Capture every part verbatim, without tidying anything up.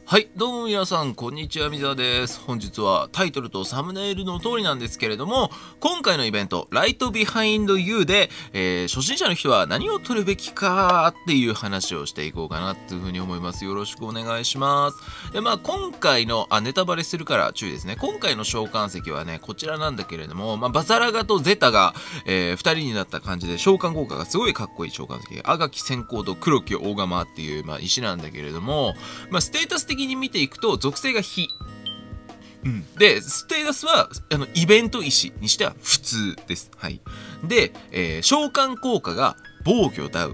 はい、どうも皆さん、こんにちは、みざです。本日はタイトルとサムネイルの通りなんですけれども、今回のイベント、Right Behind You で、えー、初心者の人は何を取るべきかっていう話をしていこうかなっていうふうに思います。よろしくお願いします。で、まあ、今回の、あ、ネタバレするから注意ですね。今回の召喚石はね、こちらなんだけれども、まあ、バザラガとゼタが、えー、ふたりになった感じで、召喚効果がすごいかっこいい召喚石。あがき先行と黒き大釜っていう、まあ、石なんだけれども、まあ、ステータス的に見ていくと属性が火、うん、でステータスはあのイベント石にしては普通です。はい、で、えー、召喚効果が防御ダウン、うん、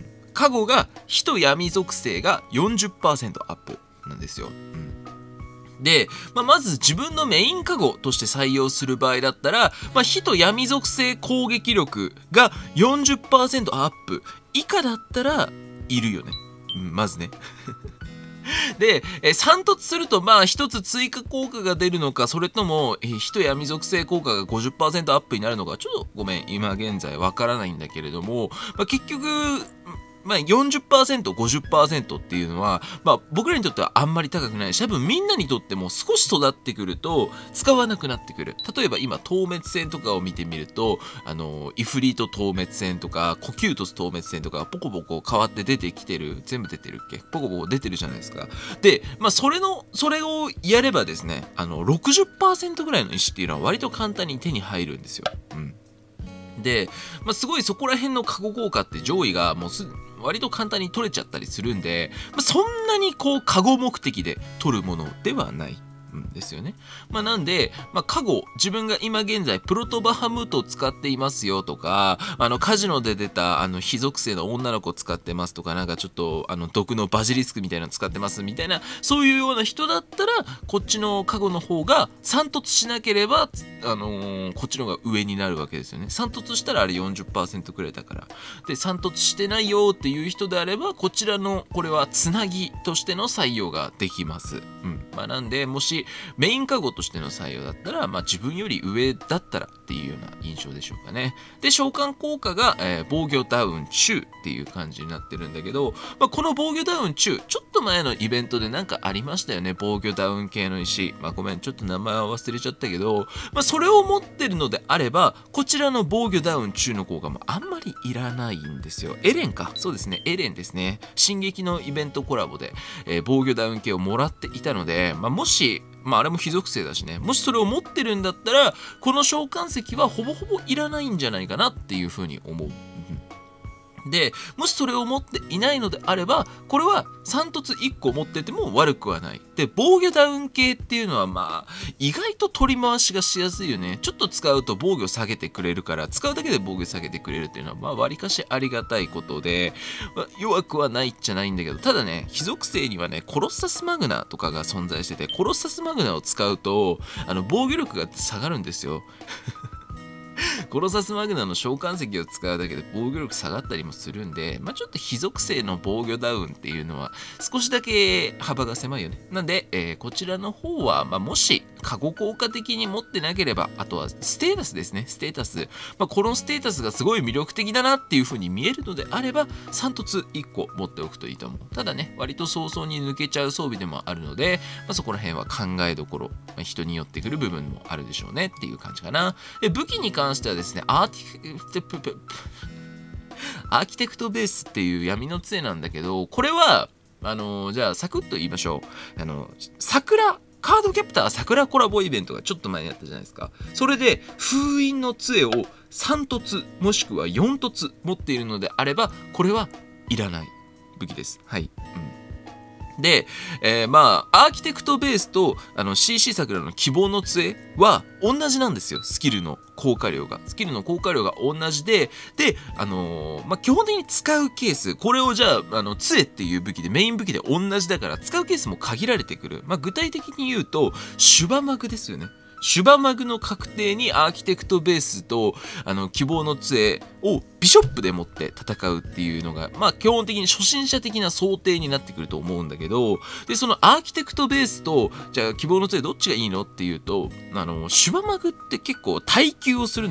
加護が火と闇属性が よんじゅっパーセント アップなんですよ。うん、で、まあ、まず自分のメイン加護として採用する場合だったら、まあ、火と闇属性攻撃力が よんじゅっパーセント アップ以下だったらいるよね、うん、まずねで、え三突するとまあ一つ追加効果が出るのか、それとも、え火と闇属性効果が ごじゅっパーセント アップになるのか、ちょっとごめん今現在わからないんだけれども、まあ、結局まあ、よんじゅっパーセント、ごじゅっパーセント っていうのは、まあ、僕らにとってはあんまり高くないし、多分みんなにとっても少し育ってくると使わなくなってくる。例えば今透滅戦とかを見てみると、あのイフリート透滅戦とかコキュートス透滅戦とかポコポコ変わって出てきてる、全部出てるっけ、ポコポコ出てるじゃないですか。で、まあ、それのそれをやればですね、あの ろくじゅっパーセント ぐらいの石っていうのは割と簡単に手に入るんですよ。うんで、まあ、すごいそこら辺の加護効果って上位がもうす割と簡単に取れちゃったりするんで、まあ、そんなにこう加護目的で取るものではないんですよね。まあ、なんで、まあ、加護自分が今現在プロトバハムートを使っていますよとか、あのカジノで出たあの非属性の女の子を使ってますとか、なんかちょっとあの毒のバジリスクみたいなの使ってますみたいな、そういうような人だったらこっちの加護の方が三突しなければ、あのー、こっちの方が上になるわけですよね。三突したらあれ よんじゅっパーセント くらいだから。で三突してないよっていう人であれば、こちらのこれはつなぎとしての採用ができます。うんまあ、なんでもしメイン加護としての採用だったら、まあ、自分より上だったらっていうような印象でしょうかね。で召喚効果が、えー、防御ダウン中っていう感じになってるんだけど、まあ、この防御ダウン中ちょっと前のイベントでなんかありましたよね、防御ダウン系の石。まあごめんちょっと名前は忘れちゃったけど、まあ、それを持ってるのであればこちらの防御ダウン中の効果もあんまりいらないんですよ。エレンか、そうですね、エレンですね。進撃のイベントコラボで、えー、防御ダウン系をもらっていたので、まあ、もしまああれも非属性だしね、もしそれを持ってるんだったらこの召喚石はほぼほぼいらないんじゃないかなっていうふうに思う。でもしそれを持っていないのであれば、これは三突いっこ持ってても悪くはない。で防御ダウン系っていうのはまあ意外と取り回しがしやすいよね。ちょっと使うと防御下げてくれるから、使うだけで防御下げてくれるっていうのはまあ割かしありがたいことで、まあ、弱くはないっちゃないんだけど、ただね非属性にはねコロッサスマグナとかが存在してて、コロッサスマグナを使うとあの防御力が下がるんですよコロサスマグナの召喚石を使うだけで防御力下がったりもするんで、まあ、ちょっと非属性の防御ダウンっていうのは少しだけ幅が狭いよね。なんで、えー、こちらの方は、まあ、もし加護効果的に持ってなければ、あとはステータスですね、ステータス、まあ、このステータスがすごい魅力的だなっていう風に見えるのであれば三突いっこ持っておくといいと思う。ただね割と早々に抜けちゃう装備でもあるので、まあ、そこら辺は考えどころ、まあ、人によってくる部分もあるでしょうねっていう感じかな。で武器に関してはですね、アーティクテアーキテクトベースっていう闇の杖なんだけど、これはあのー、じゃあサクッと言いましょう。あの桜カードキャプター桜コラボイベントがちょっと前にやったじゃないですか。それで封印の杖をさん突もしくはよん突持っているのであれば、これはいらない武器です。はい、うんで、えー、まあアーキテクトベースとあの シーシー 桜の希望の杖は同じなんですよ。スキルの効果量がスキルの効果量が同じで、であのー、まあ基本的に使うケース、これをじゃああの杖っていう武器でメイン武器で同じだから使うケースも限られてくる。まあ具体的に言うとシュバマグですよね。シュバマグの確定にアーキテクトベースとあの希望の杖をビショップで持って戦うっていうのがまあ基本的に初心者的な想定になってくると思うんだけど、でそのアーキテクトベースとじゃあ希望の杖どっちがいいのっていうと、あのシュバマグって結構耐久をするんですよ。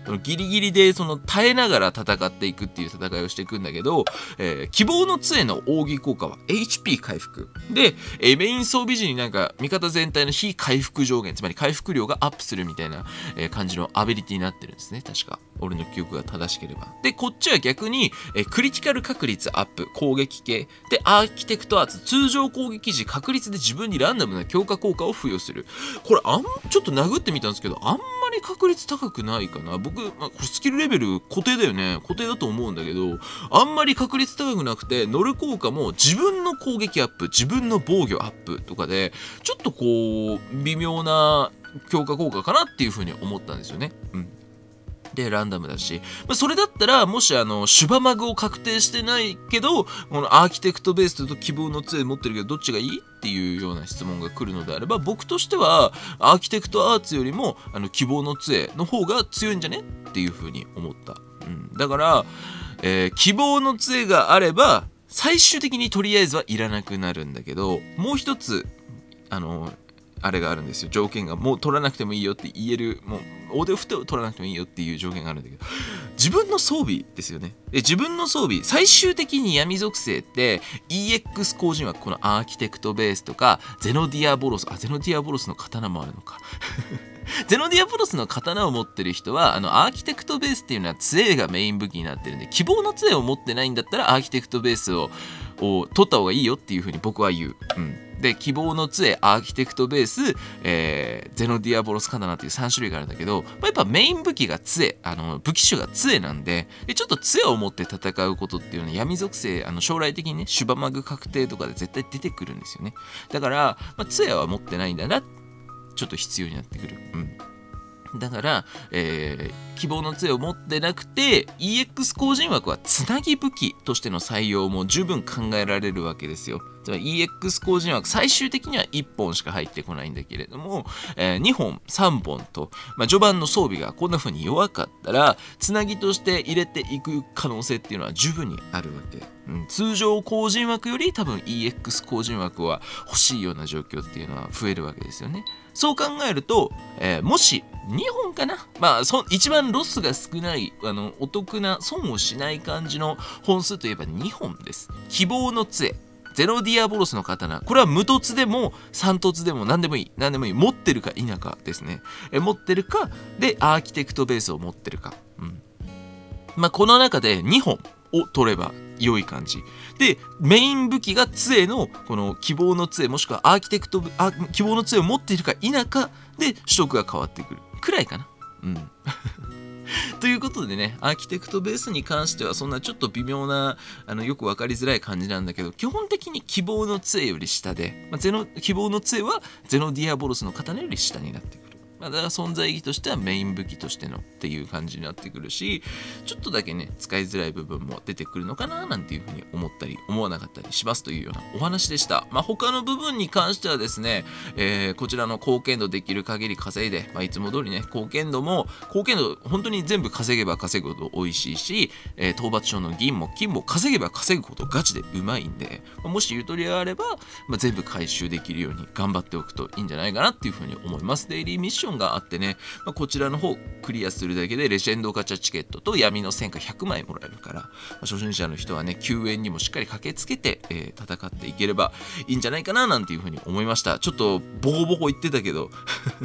そのギリギリでその耐えながら戦っていくっていう戦いをしていくんだけど、えー、希望の杖の奥義効果は エイチピー 回復で、えー、メイン装備時になんか味方全体の非回復上限、つまり回復量がアップするみたいな、えー、感じのアビリティになってるんですね、確か俺の記憶が正しければ。でこっちは逆に、えー、クリティカル確率アップ、攻撃系でアーキテクトアーツ、通常攻撃時確率で自分にランダムな強化効果を付与する。これあんちょっと殴ってみたんですけど、あんまり確率高くないかな。僕、まあ、これスキルレベル固定だよね、固定だと思うんだけど、あんまり確率高くなくて、乗る効果も自分の攻撃アップ、自分の防御アップとかでちょっとこう微妙な強化効果かなっていう風に思ったんですよね。うんでランダムだし、まあ、それだったらもしあのシュバマグを確定してないけどこのアーキテクトベースと希望の杖持ってるけどどっちがいいっていうような質問が来るのであれば、僕としてはアーキテクトアーツよりもあの希望の杖の方が強いんじゃねっていう風に思った、うん、だから、えー、希望の杖があれば最終的にとりあえずはいらなくなるんだけど、もう一つあのあれがあるんですよ、条件が。もう取らなくてもいいよって言える、もう大手を振って取らなくてもいいよっていう条件があるんだけど、自分の装備ですよね。で自分の装備、最終的に闇属性って イーエックス 光人枠、このアーキテクトベースとかゼノディアボロス、あゼノディアボロスの刀もあるのかゼノディアボロスの刀を持ってる人はあのアーキテクトベースっていうのは杖がメイン武器になってるんで、希望の杖を持ってないんだったらアーキテクトベースをを取った方がいいよっていうふうに僕は言う。うんで希望の杖、アーキテクトベース、えー、ゼノディアボロス刀っていうさん種類があるんだけど、まあ、やっぱメイン武器が杖、あの武器種が杖なんで、でちょっと杖を持って戦うことっていうのは闇属性、あの将来的にねシュバマグ確定とかで絶対出てくるんですよね。だから、まあ、杖は持ってないんだな、ちょっと必要になってくる。うんだから、えー、希望の杖を持ってなくて イーエックス 光人枠はつなぎ武器としての採用も十分考えられるわけですよ。つまり イーエックス 光人枠最終的にはいっぽんしか入ってこないんだけれども、えー、にほんさんぼんと、まあ、序盤の装備がこんな風に弱かったらつなぎとして入れていく可能性っていうのは十分にあるわけ。うん、通常光人枠より多分 イーエックス 光人枠は欲しいような状況っていうのは増えるわけですよね。そう考えると、えー、もしにほんかな、まあそ一番ロスが少ないあのお得な損をしない感じの本数といえばにほんです。希望の杖、ゼノディアボロスの刀、これは無凸でも三凸でも何でもいい、何でもいい、持ってるか否かですね。え持ってるかでアーキテクトベースを持ってるか、うん、まあこの中でにほんを取れば良い感じで、メイン武器が杖のこの希望の杖もしくはアーキテクトあ希望の杖を持っているか否かで取得が変わってくるくらいかな。うんということでね、アーキテクトベースに関してはそんなちょっと微妙なあのよく分かりづらい感じなんだけど、基本的に希望の杖より下で、まあ、ゼノ希望の杖はゼノディアボロスの刀より下になってくる。まあ、だから存在意義としてはメイン武器としてのっていう感じになってくるし、ちょっとだけね使いづらい部分も出てくるのかななんていうふうに思ったり思わなかったりしますというようなお話でした。まあ、他の部分に関してはですね、えー、こちらの貢献度できる限り稼いで、まあ、いつも通りね貢献度も貢献度本当に全部稼げば稼ぐほど美味しいし、えー、討伐賞の銀も金も稼げば稼ぐほどガチでうまいんで、まあ、もしゆとりがあれば、まあ、全部回収できるように頑張っておくといいんじゃないかなっていうふうに思います。デイリーミッションがあってね、まあ、こちらの方クリアするだけでレジェンドガチャチケットと闇の戦果ひゃくまいもらえるから、まあ、初心者の人はね救援にもしっかり駆けつけて、えー、戦っていければいいんじゃないかななんていうふうに思いました。ちょっとボコボコ言ってたけど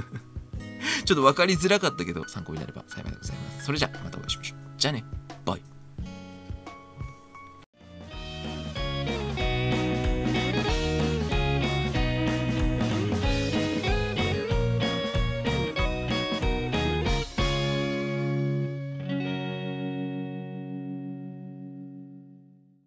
ちょっと分かりづらかったけど参考になれば幸いでございます。それじゃあまたお会いしましょう。じゃあね、バイ。